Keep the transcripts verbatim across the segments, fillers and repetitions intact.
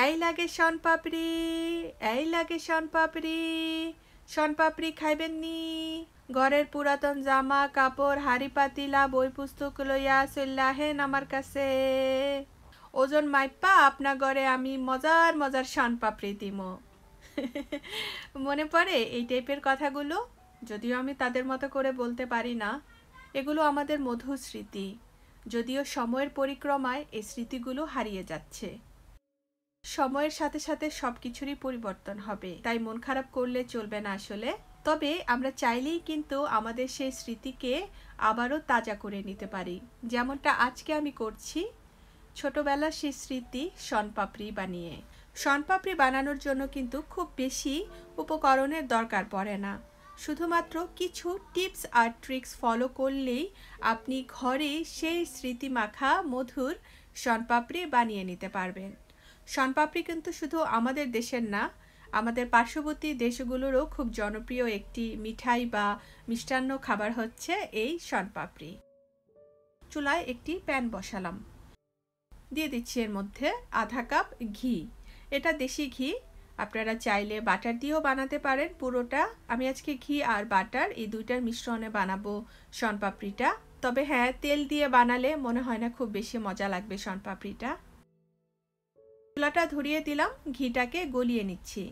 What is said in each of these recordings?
এই লাগে শনপাপড়ি, এই লাগে শনপাপড়ি, শনপাপড়ি খাইবেন নি? ঘরের পুরাতন জামা কাপড় হাড়ি পাতিলা বই পুস্তক লইয়া চইল্লা হেন আমার কাছে। ওজন মাইপা আপনা ঘরে আমি মজার মজার শনপাপড়ি দিমো। মনে পড়ে এই টাইপের কথাগুলো? যদিও আমি তাদের মতো করে বলতে পারি না, এগুলো আমাদের মধুর স্মৃতি। যদিও সময়ের পরিক্রমায় এই স্মৃতিগুলো হারিয়ে যাচ্ছে। সময়ের সাথে সাথে সবকিছুরই পরিবর্তন হবে, তাই মন খারাপ করলে চলবে না আসলে। তবে আমরা চাইলেই কিন্তু আমাদের সেই স্মৃতিকে আবারও তাজা করে নিতে পারি, যেমনটা আজকে আমি করছি। ছোটবেলার সেই স্মৃতি শনপাপড়ি বানিয়ে। শনপাপড়ি বানানোর জন্য কিন্তু খুব বেশি উপকরণের দরকার পড়ে না। শুধুমাত্র কিছু টিপস আর ট্রিক্স ফলো করলেই আপনি ঘরে সেই স্মৃতি মাখা মধুর শনপাপড়ি বানিয়ে নিতে পারবেন। শনপাপড়ি কিন্তু শুধু আমাদের দেশের না, আমাদের পার্শ্ববর্তী দেশগুলোরও খুব জনপ্রিয় একটি মিঠাই বা মিষ্টান্ন খাবার হচ্ছে এই শনপাপড়ি। চুলায় একটি প্যান বসালাম, দিয়ে দিচ্ছি এর মধ্যে আধা কাপ ঘি। এটা দেশি ঘি, আপনারা চাইলে বাটার দিয়েও বানাতে পারেন পুরোটা। আমি আজকে ঘি আর বাটার এই দুইটার মিশ্রণে বানাবো শনপাপড়িটা। তবে হ্যাঁ, তেল দিয়ে বানালে মনে হয় না খুব বেশি মজা লাগবে শনপাপড়িটা। চুলাটা ধরিয়ে দিলাম, ঘিটাকে গলিয়ে নিচ্ছি।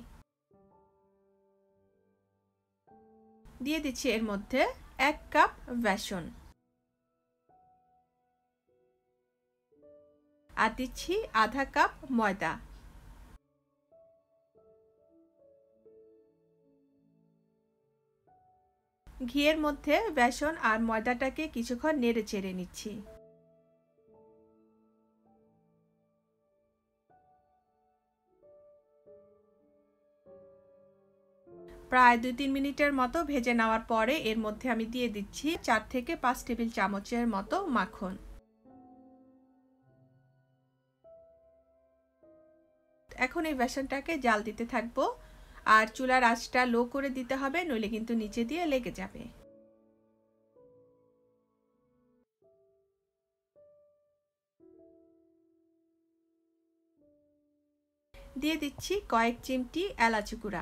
দিয়ে দিচ্ছি এর মধ্যে এক কাপ বেসন, আর দিচ্ছি আধা কাপ ময়দা। ঘিয়ের মধ্যে বেসন আর ময়দাটাকে কিছুক্ষণ নেড়ে চেড়ে নিচ্ছি। প্রায় দুই তিন মিনিটের মতো ভেজে নেওয়ার পরে এর মধ্যে আমি দিয়ে দিচ্ছি চার থেকে পাঁচ টেবিল চামচের মতো মাখন। এখন এই বেসনটাকে জাল দিতে থাকবো, আর চুলার আঁচটা লো করে দিতে হবে, নইলে কিন্তু নিচে দিয়ে লেগে যাবে। দিয়ে দিচ্ছি কয়েক চিমটি এলাচি গুঁড়া।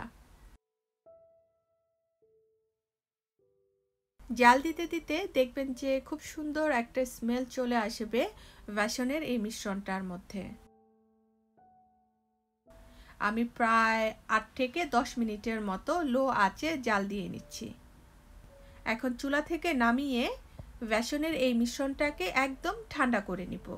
জাল দিতে দিতে দেখবেন যে খুব সুন্দর একটা স্মেল চলে আসবে বেসনের এই মিশ্রণটার মধ্যে। আমি প্রায় আট থেকে দশ মিনিটের মতো লো আঁচে জাল দিয়ে নিচ্ছি। এখন চুলা থেকে নামিয়ে বেসনের এই মিশ্রণটাকে একদম ঠান্ডা করে নিব।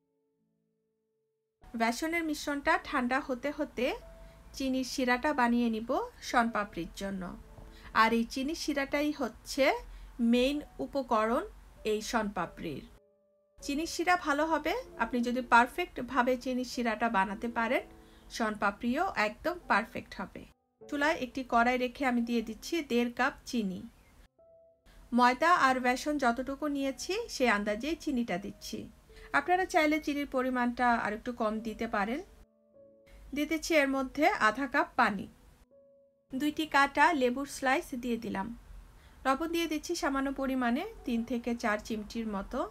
বেসনের মিশ্রণটা ঠান্ডা হতে হতে চিনির শিরাটা বানিয়ে নিব শনপাপড়ির জন্য। আর এই চিনির শিরাটাই হচ্ছে মেইন উপকরণ এই শনপাপড়ির। চিনির শিরা ভালো হবে, আপনি যদি পারফেক্টভাবে চিনির শিরাটা বানাতে পারেন, শনপাপড়িও একদম পারফেক্ট হবে। চুলায় একটি কড়াই রেখে আমি দিয়ে দিচ্ছি দেড় কাপ চিনি। ময়দা আর বেসন যতটুকু নিয়েছি সে আন্দাজেই চিনিটা দিচ্ছি। আপনারা চাইলে চিনির পরিমাণটা আর একটু কম দিতে পারেন। দিয়ে দিচ্ছি এর মধ্যে আধা কাপ পানি। দুইটি কাটা লেবুর স্লাইস দিয়ে দিলাম। লবণ দিয়ে দিচ্ছি সামান্য পরিমাণে, তিন থেকে চার চিমটির মতো।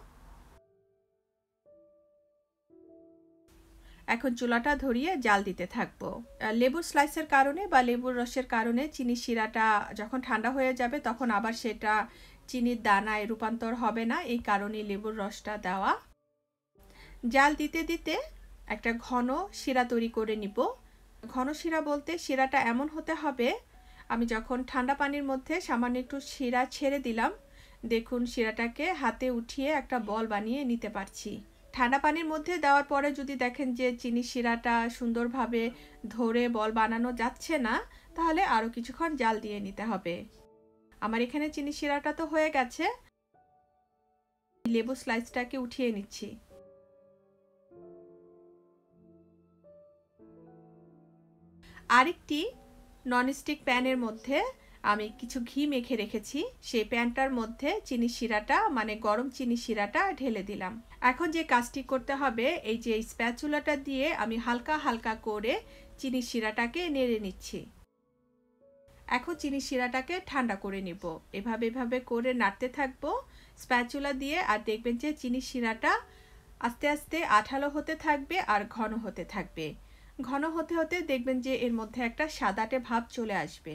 এখন চুলাটা ধরিয়ে জাল দিতে থাকবো। লেবুর স্লাইসের কারণে বা লেবুর রসের কারণে চিনির শিরাটা যখন ঠান্ডা হয়ে যাবে তখন আবার সেটা চিনির দানায় রূপান্তর হবে না, এই কারণে লেবুর রসটা দেওয়া। জাল দিতে দিতে একটা ঘন শিরা তৈরি করে নিব। ঘন শিরা বলতে শিরাটা এমন হতে হবে, আমি যখন ঠান্ডা পানির মধ্যে সামান্য একটু শিরা ছেড়ে দিলাম, দেখুন শিরাটাকে হাতে উঠিয়ে একটা বল বানিয়ে নিতে পারছি। ঠান্ডা পানির মধ্যে দেওয়ার পরে যদি দেখেন যে চিনি শিরাটা সুন্দরভাবে ধরে বল বানানো যাচ্ছে না, তাহলে আরও কিছুক্ষণ জাল দিয়ে নিতে হবে। আমার এখানে চিনি শিরাটা তো হয়ে গেছে, লেবু স্লাইসটাকে উঠিয়ে নিচ্ছি। আরেকটি ননস্টিক প্যানের মধ্যে আমি কিছু ঘি মেখে রেখেছি, সেই প্যানটার মধ্যে চিনি শিরাটা মানে গরম চিনি শিরাটা ঢেলে দিলাম। এখন যে কাজটি করতে হবে, এই যে স্প্যাচুলাটা দিয়ে আমি হালকা হালকা করে চিনি শিরাটাকে নেড়ে নিচ্ছি। এখন চিনি শিরাটাকে ঠান্ডা করে নিব। এভাবে এভাবে করে নাড়তে থাকবো স্প্যাচুলা দিয়ে, আর দেখবেন যে চিনি শিরাটা আস্তে আস্তে আঠালো হতে থাকবে আর ঘন হতে থাকবে। ঘন হতে হতে দেখবেন যে এর মধ্যে একটা সাদাটে ভাব চলে আসবে।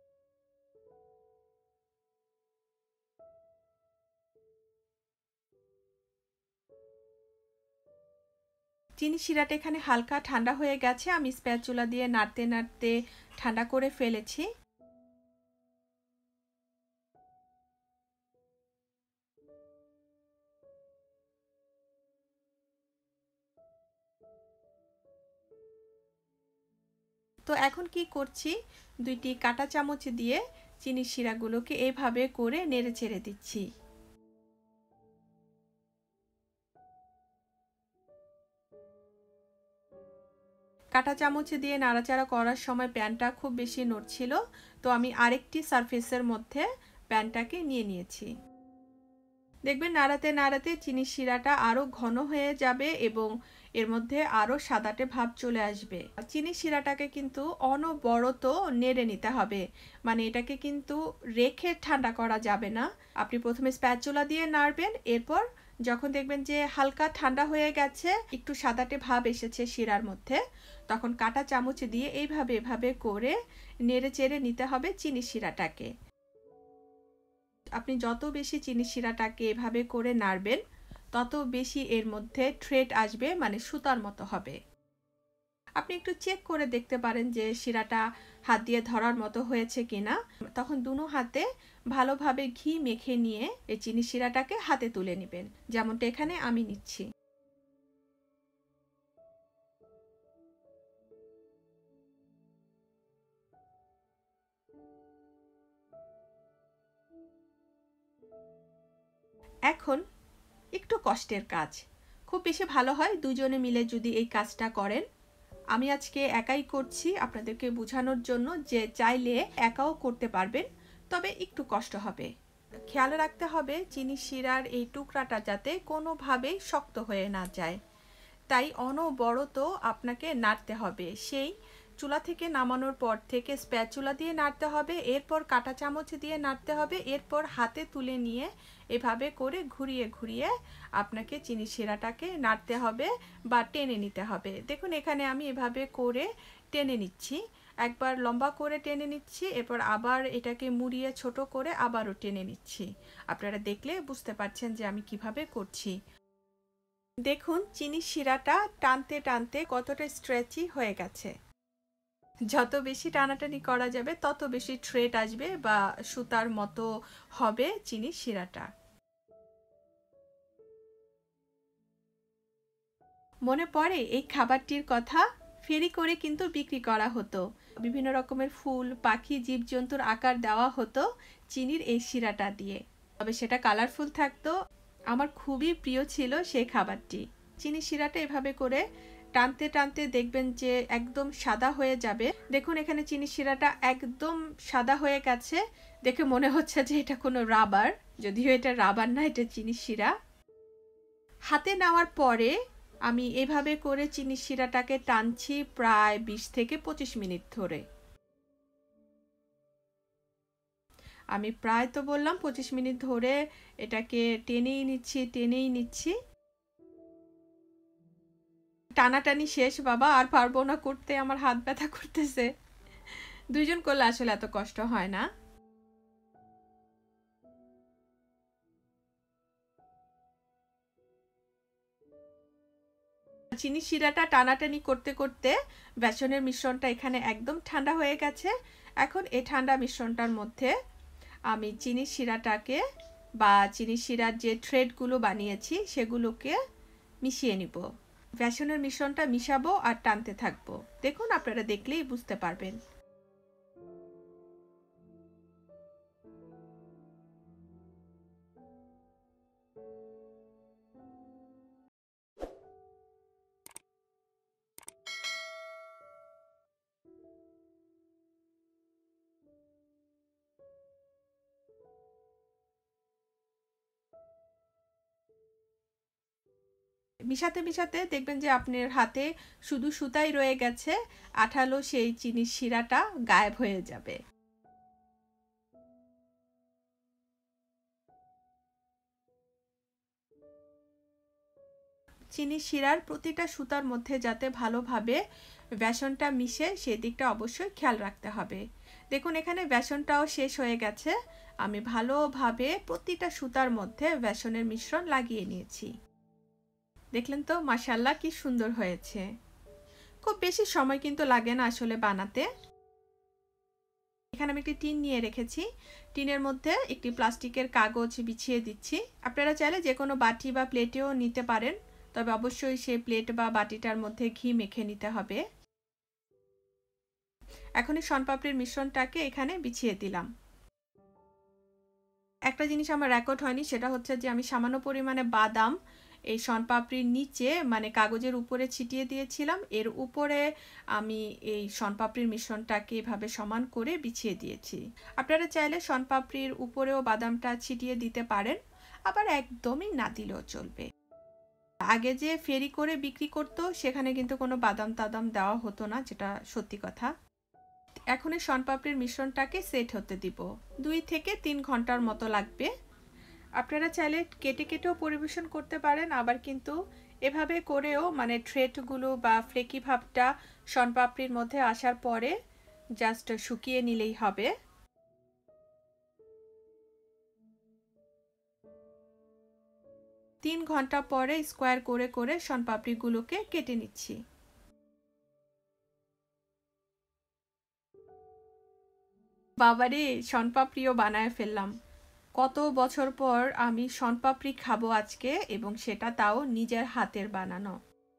চিনি শিরাটা এখানে হালকা ঠান্ডা হয়ে গেছে, আমি স্প্যাচুলা দিয়ে নাড়তে নাড়তে ঠান্ডা করে ফেলেছি। তো এখন কি করছি, দুইটি কাঁটা চামচ দিয়ে চিনির শিরাগুলোকে এইভাবে করে নেড়ে চেড়ে দিচ্ছি। কাঁটা চামচ দিয়ে নাড়াচাড়া করার সময় প্যানটা খুব বেশি নড়ছিল, তো আমি আরেকটি সারফেসের মধ্যে প্যানটাকে নিয়ে নিয়েছি। দেখবেন নাড়াতে নাড়াতে চিনির শিরাটা আরও ঘন হয়ে যাবে এবং এর মধ্যে আরও সাদাটে ভাব চলে আসবে। চিনির শিরাটাকে কিন্তু অনবরত নেড়ে নিতে হবে, মানে এটাকে কিন্তু রেখে ঠান্ডা করা যাবে না। আপনি প্রথমে স্প্যাচুলা দিয়ে নাড়বেন, এরপর যখন দেখবেন যে হালকা ঠান্ডা হয়ে গেছে, একটু সাদাটে ভাব এসেছে শিরার মধ্যে, তখন কাঁটা চামচ দিয়ে এইভাবে এভাবে করে নেড়ে চেড়ে নিতে হবে চিনির শিরাটাকে। আপনি যত বেশি চিনি শিরাটাকে এভাবে করে নাড়বেন, তত বেশি এর মধ্যে থ্রেড আসবে, মানে সুতার মতো হবে। আপনি একটু চেক করে দেখতে পারেন যে শিরাটা হাত দিয়ে ধরার মতো হয়েছে কিনা। তখন দুনো হাতে ভালোভাবে ঘি মেখে নিয়ে এই চিনি শিরাটাকে হাতে তুলে নেবেন, যেমনটা এখানে আমি নিচ্ছি। এখন একটু কষ্টের কাজ, খুব বেশি ভালো হয় দুজনে মিলে যদি এই কাজটা করেন। আমি আজকে একাই করছি আপনাদেরকে বোঝানোর জন্য যে চাইলে একাও করতে পারবেন, তবে একটু কষ্ট হবে। খেয়াল রাখতে হবে চিনি শিরার এই টুকরাটা যাতে কোনোভাবেই শক্ত হয়ে না যায়, তাই অনবরত আপনাকে নাড়তে হবে। সেই চুলা থেকে নামানোর পর থেকে স্প্যাচুলা দিয়ে নাড়তে হবে, এরপর কাঁটা চামচ দিয়ে নাড়তে হবে, এরপর হাতে তুলে নিয়ে এভাবে করে ঘুরিয়ে ঘুরিয়ে আপনাকে চিনি শিরাটাকে নাড়তে হবে বা টেনে নিতে হবে। দেখুন এখানে আমি এভাবে করে টেনে নিচ্ছি, একবার লম্বা করে টেনে নিচ্ছি, এরপর আবার এটাকে মুড়িয়ে ছোট করে আবারও টেনে নিচ্ছি। আপনারা দেখলে বুঝতে পারছেন যে আমি কিভাবে করছি। দেখুন চিনির শিরাটা টানতে টানতে কতটা স্ট্রেচি হয়ে গেছে। যত বেশি টানাটানি করা যাবে তত বেশি থ্রেড আসবে বা সুতার মতো হবে চিনির শিরাটা। মনে পড়ে এই খাবারটির কথা, ফেরি করে কিন্তু বিক্রি করা হতো। বিভিন্ন রকমের ফুল, পাখি, জীবজন্তুর আকার দেওয়া হতো চিনির এই শিরাটা দিয়ে, তবে সেটা কালারফুল থাকতো। আমার খুবই প্রিয় ছিল সেই খাবারটি। চিনি শিরাটা এভাবে করে টানতে টানতে দেখবেন যে একদম সাদা হয়ে যাবে। দেখুন এখানে চিনি শিরাটা একদম সাদা হয়ে গেছে, দেখে মনে হচ্ছে যে এটা কোনো রাবার, যদিও এটা রাবার না, এটা চিনি শিরা। হাতে নেওয়ার পরে আমি এভাবে করে চিনি শিরাটাকে টানছি প্রায় বিশ থেকে পঁচিশ মিনিট ধরে। আমি প্রায় তো বললাম পঁচিশ মিনিট ধরে এটাকে টেনেই নিচ্ছি টেনেই নিচ্ছি। টানাটানি শেষ বাবা, আর পারবো না করতে, আমার হাত ব্যথা করতেছে। দুইজন করলে আসলে এত কষ্ট হয় না। চিনি শিরাটা টানাটানি করতে করতে বেসনের মিশ্রণটা এখানে একদম ঠান্ডা হয়ে গেছে। এখন এই ঠান্ডা মিশ্রণটার মধ্যে আমি চিনি শিরাটাকে বা চিনি শিরার যে থ্রেডগুলো বানিয়েছি সেগুলোকে মিশিয়ে নিব। বেসনের মিশ্রণটা মিশাবো আর টানতে থাকবো। দেখুন আপনারা দেখলেই বুঝতে পারবেন। মিশাতে মিশাতে দেখবেন যে আপনার হাতে শুধু সুতাই রয়ে গেছে, আঠালো সেই চিনির শিরাটা গায়েব হয়ে যাবে। চিনির শিরার প্রতিটা সুতার মধ্যে যাতে ভালোভাবে বেসনটা মিশে সেদিকটা অবশ্যই খেয়াল রাখতে হবে। দেখুন এখানে বেসনটাও শেষ হয়ে গেছে। আমি ভালোভাবে প্রতিটা সুতার মধ্যে বেসনের মিশ্রণ লাগিয়ে নিয়েছি। দেখলেন তো মাশাআল্লাহ কি সুন্দর হয়েছে। খুব বেশি সময় কিন্তু লাগে না আসলে বানাতে। এখানে আমি একটি টিন নিয়ে রেখেছি। টিনের মধ্যে একটি প্লাস্টিকের কাগজ বিছিয়ে দিচ্ছি। আপনারা চাইলে যে কোনো বাটি বা প্লেটেও নিতে পারেন, তবে অবশ্যই সেই প্লেট বা বাটিটার মধ্যে ঘি মেখে নিতে হবে। এখন এই শনপাপড়ির মিশ্রণটাকে এখানে বিছিয়ে দিলাম। একটা জিনিস আমার রেকর্ড হয়নি, সেটা হচ্ছে যে আমি সামান্য পরিমাণে বাদাম এই শনপাপড়ির নিচে মানে কাগজের উপরে ছিটিয়ে দিয়েছিলাম। এর উপরে আমি এই শনপাপড়ির মিশ্রণটাকে এভাবে সমান করে বিছিয়ে দিয়েছি। আপনারা চাইলে শনপাপড়ির উপরেও বাদামটা ছিটিয়ে দিতে পারেন, আবার একদমই না দিলেও চলবে। আগে যে ফেরি করে বিক্রি করতো সেখানে কিন্তু কোনো বাদাম টাদাম দেওয়া হতো না, যেটা সত্যি কথা। এখন এই শনপাপড়ির মিশ্রণটাকে সেট হতে দিব। দুই থেকে তিন ঘন্টার মতো লাগবে। আপনারা চাইলে কেটে কেটেও পরিবেশন করতে পারেন, আবার কিন্তু এভাবে করেও মানে থ্রেডগুলো বা ফ্লেকি ভাবটা শনপাপড়ির মধ্যে আসার পরে জাস্ট শুকিয়ে নিলেই হবে। তিন ঘন্টা পরে স্কোয়ার করে করে শনপাপড়িগুলোকে কেটে নিচ্ছি। বাবারে, শনপাপড়িও বানায় ফেললাম। কত বছর পর আমি শনপাপড়ি খাবো আজকে, এবং সেটা তাও নিজের হাতের বানানো।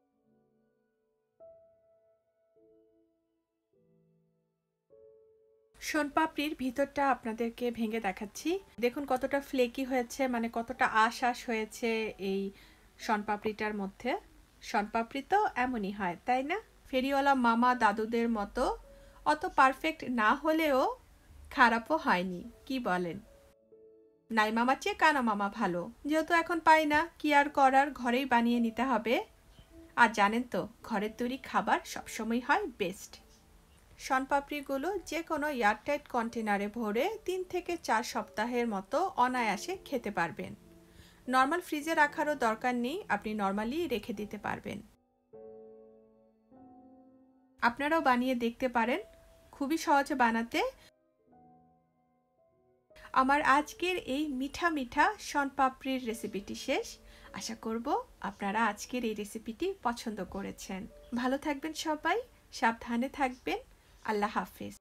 শনপাপড়ির ভিতরটা আপনাদেরকে ভেঙে দেখাচ্ছি। দেখুন কতটা ফ্লেকি হয়েছে, মানে কতটা আঁশ আঁশ হয়েছে এই শনপাপড়িটার মধ্যে। শনপাপড়ি তো এমনই হয়, তাই না? ফেরিওয়ালা মামা দাদুদের মতো অত পারফেক্ট না হলেও খারাপও হয়নি, কি বলেন? নাই মামার চেয়ে কানা মামা ভালো। যেহেতু এখন পাই না, কি আর করার, ঘরেই বানিয়ে নিতে হবে। আর জানেন তো, ঘরের তৈরি খাবার সবসময় হয় বেস্ট। শনপাপড়িগুলো যে কোনো এয়ারটাইট কন্টেনারে ভরে তিন থেকে চার সপ্তাহের মতো অনায়াসে খেতে পারবেন। নর্মাল ফ্রিজে রাখারও দরকার নেই, আপনি নর্মালি রেখে দিতে পারবেন। আপনারাও বানিয়ে দেখতে পারেন, খুবই সহজে বানাতে। আমার আজকের এই মিঠা মিঠা শনপাপড়ির রেসিপিটি শেষ। আশা করব আপনারা আজকের এই রেসিপিটি পছন্দ করেছেন। ভালো থাকবেন সবাই, সাবধানে থাকবেন। আল্লাহ হাফেজ।